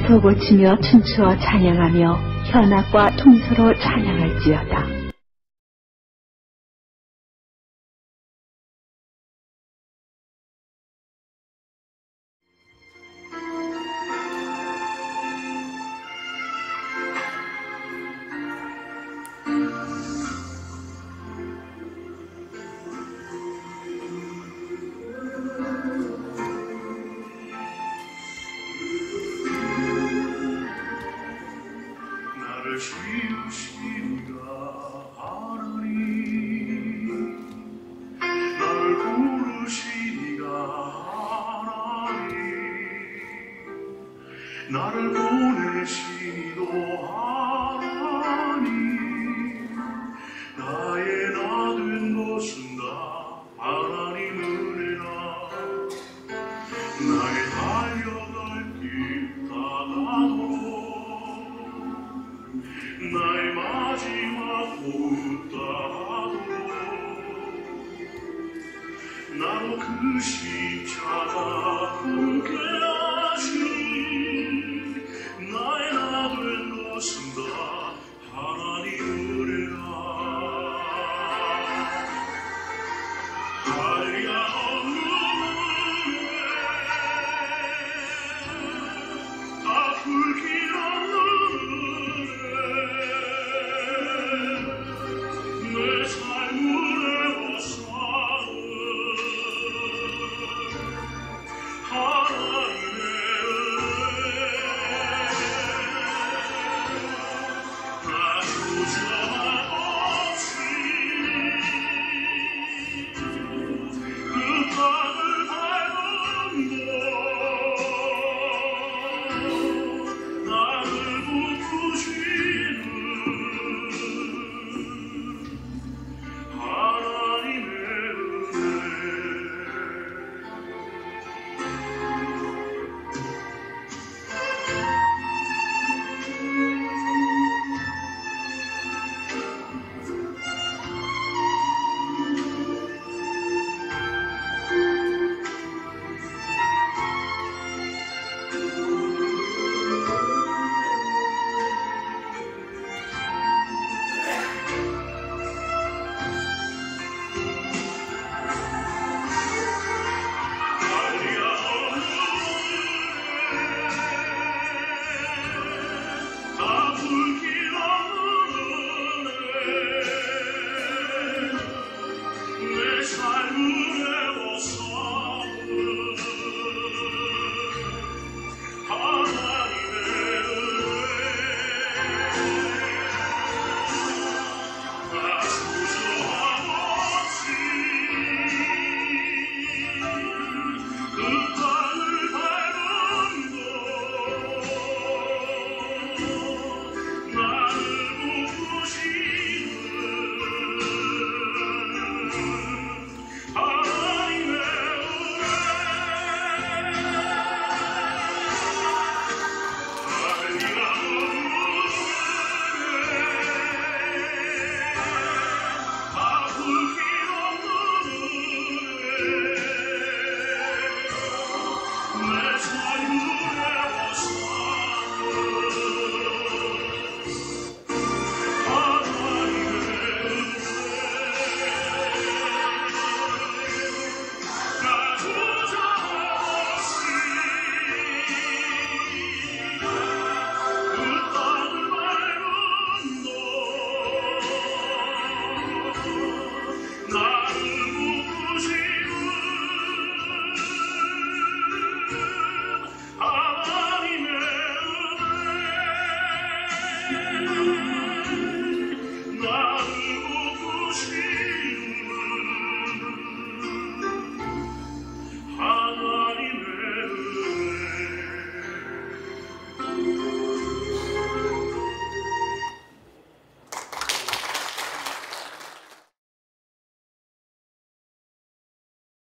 북을 치며 춤추어 찬양하며 현악과 통소로 찬양할지어다. 지으시니가 하나님, 나를 부르시니가 하나님, 나를 보내시니도 하나님, 나의 나 된 것은 다 하나님 은혜라. 나의 달려갈 길 다 가도록 나의 마지막 호흡 따도록 나로 그 십자가 함께 하시니 나의 나 된 것은 다 하나님 은혜라. 할렐루야 다 불길 없는 내 삶을 애워싸는 하나님의 은혜 나 주저함 없이 그 땅을 밟음도 나를 붙드시는 하나님의 은혜. 다 불길 없는 은혜 내 삶을 애워싸는 하나님의 은혜 나 주저함 없이 그 땅을 밟음도 나를 붙드시는 하나님의 은혜. 할렐루야 다 불길 없는 은혜 내 삶을